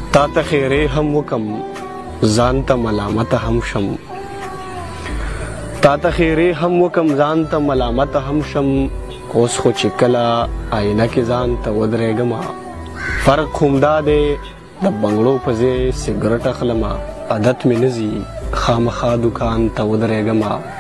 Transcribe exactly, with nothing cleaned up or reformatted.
تا ته خیرې هم وکم ځان ته ملامت هم شم تا ته خیرې هم وکم ځان ته ملامت هم شم اوس خو چې کله آینه کې ځان ته ودرېږم فرق همدا دی د بنګړو په ځای سګرټ اخلم عادت مې نه ځي خامخا دوکان ته ودرېږم